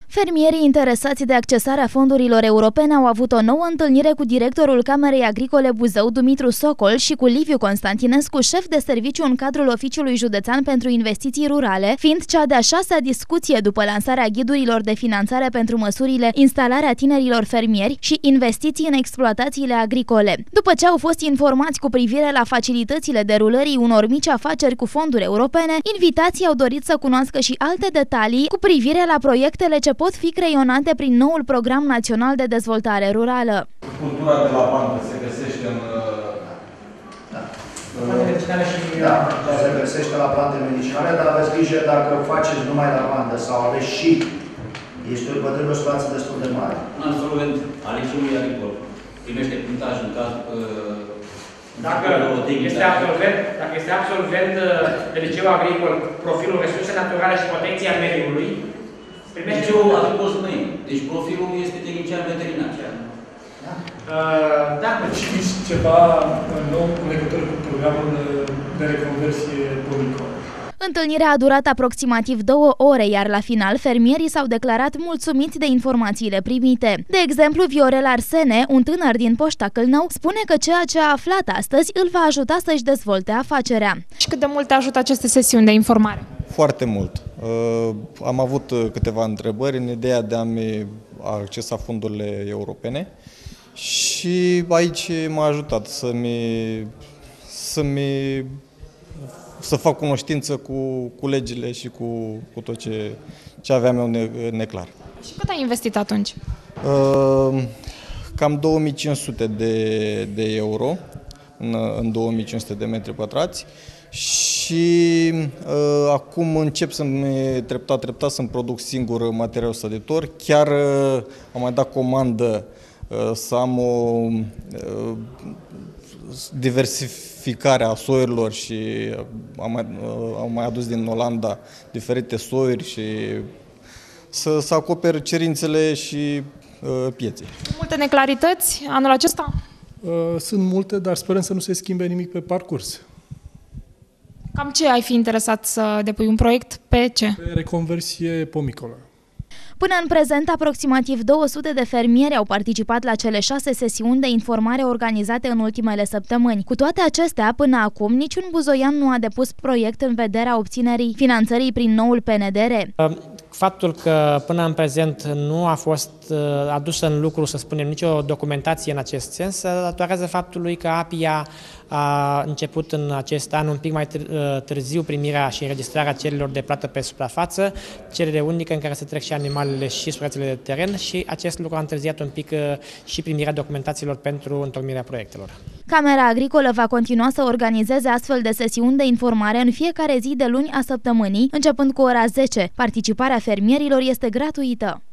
Fermierii interesați de accesarea fondurilor europene au avut o nouă întâlnire cu directorul Camerei Agricole Buzău, Dumitru Socol, și cu Liviu Constantinescu, șef de serviciu în cadrul Oficiului Județean pentru Investiții Rurale, fiind cea de-a 6-a discuție după lansarea ghidurilor de finanțare pentru măsurile instalarea tinerilor fermieri și investiții în exploatațiile agricole. După ce au fost informați cu privire la facilitățile derulării unor mici afaceri cu fonduri europene, invitații au dorit să cunoască și alte detalii cu privire la proiectele ce pot fi creionate prin noul Program Național de Dezvoltare Rurală. Cultura de la bancă se găsește în... se găsește la plante medicinale, dar aveți grijă dacă faceți numai la bandă sau aveți și, vă trebuie o situație destul de mare. Un absolvent al liceului agricol primește punctaj în caz... Dacă este absolvent de liceu agricol, profilul resurse naturale și protecția mediului, primește... Liceul agricol nu e. Deci profilul este tehnician veterinar. Da. Știți ceva nou în legătură cu programul de reconversie pomicolă? Întâlnirea a durat aproximativ 2 ore, iar la final fermierii s-au declarat mulțumiți de informațiile primite. De exemplu, Viorel Arsene, un tânăr din Poșta Câlnău, spune că ceea ce a aflat astăzi îl va ajuta să-și dezvolte afacerea. Și cât de mult ajută aceste sesiuni de informare? Foarte mult. Am avut câteva întrebări în ideea de a-mi accesa fondurile europene și aici m-a ajutat să fac cunoștință cu legile și cu tot ce aveam eu neclar. Și cât ai investit atunci? Cam 2500 de euro în 2500 de metri pătrați și acum încep treptat să-mi produc singur material săditor. Chiar am mai dat comandă să am o diversificare a soiurilor și am mai adus din Olanda diferite soiuri și să acoper cerințele și pieței. Sunt multe neclarități anul acesta? Sunt multe, dar sperăm să nu se schimbe nimic pe parcurs. Cam ce ai fi interesat să depui un proiect? Pe ce? Pe reconversie pomicolă. Până în prezent, aproximativ 200 de fermieri au participat la cele 6 sesiuni de informare organizate în ultimele săptămâni. Cu toate acestea, până acum, niciun buzoian nu a depus proiect în vederea obținerii finanțării prin noul PNDR. Faptul că până în prezent nu a fost adusă în lucru, să spunem, nicio documentație în acest sens, datorează faptului că APIA a început în acest an un pic mai târziu primirea și înregistrarea cererilor de plată pe suprafață, cerere unică în care se trec și animalele și suprafețele de teren și acest lucru a întârziat un pic și primirea documentațiilor pentru întocmirea proiectelor. Camera Agricolă va continua să organizeze astfel de sesiuni de informare în fiecare zi de luni a săptămânii, începând cu ora 10. Participarea fermierilor este gratuită.